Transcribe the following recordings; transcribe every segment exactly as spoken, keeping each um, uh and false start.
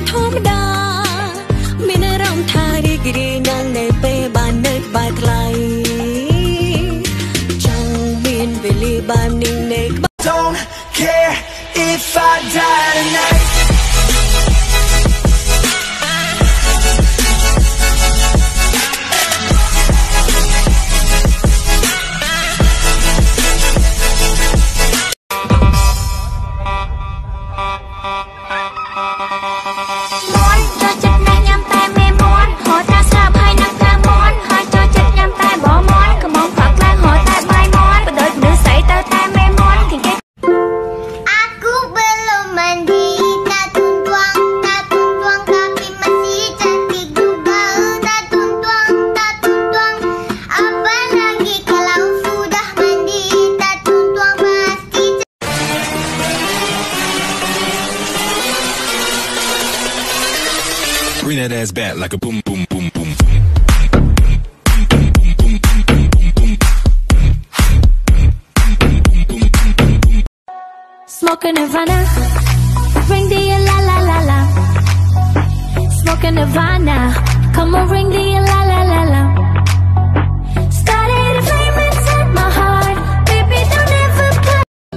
ធម្មតាមានអារម្មណ៍ថារីករាយណាស់នៅពេលបាននៅក្បែរថ្លៃចង់មានវេលាបាននឹងនៅក្បែរ Don't care if I die tonight Bring that ass back like a boom, boom, boom, boom, boom. Smoking Nirvana, ring the la la la la. Smoking Nirvana, come on, ring the la la la la. Started a flame inside my heart, baby, don't ever cut.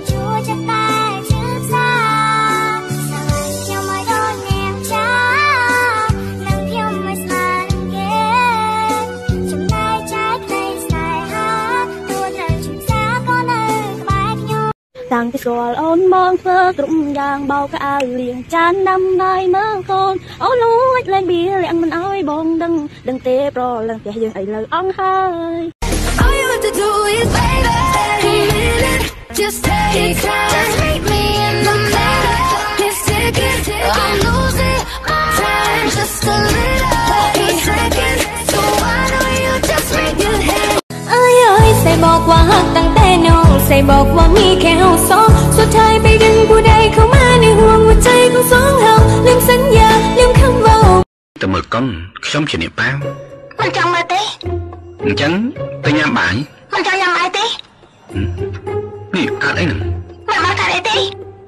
Đang cái xòe ôn mong thơ trụng giang bao cái áo liền chán năm nay mơ khôn áo lúa lên bia lẹn mình áo bông đừng đừng tê pro lần kể dừng ấy lời ong hơi. All you have to do is baby, just take time, just meet me in the middle. Let's take it, I'm losing my time, just a little second. So why don't you just make it happen? Ơi ơi, say bỏ qua hát tăng tê nô, say bỏ qua mi kẹo xó, suốtท้ายไปดึงผู้ใดเข้ามาในห่วงหัวใจของสองเราลืมสัญญาลืมคำว่าแต่เมื่อก่อนខ្ញុំជាអ្នកប៉ាវមិនចង់មើលទេអញ្ចឹងទៅញ៉ាំបាយមិនចង់ញ៉ាំបាយទេនេះកើតអីហ្នឹងមិនបានកើតអីទេ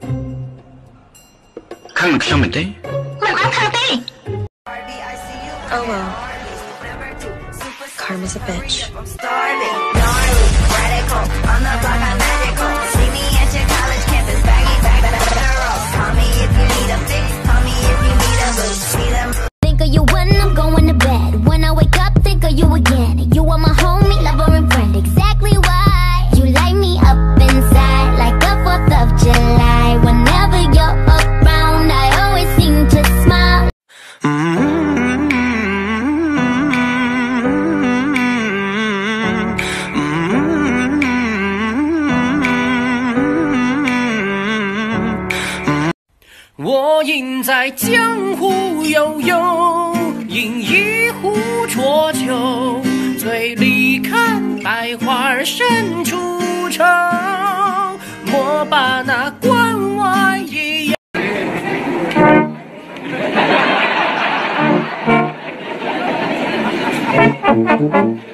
ខាងនឹងខ្ញុំមែនទេមិនបានខាងទេ Oh well Karma's a bitch Think of you when I'm going to bed. When I wake up, think of you again. You are my homie, lover, and friend. Exactly why you light me up inside like a fourth of July. Whenever you're around, I always seem to smile. Mm-hmm. 我应在江湖悠悠，饮一壶浊酒，醉里看百花深处愁，莫把那关外一样。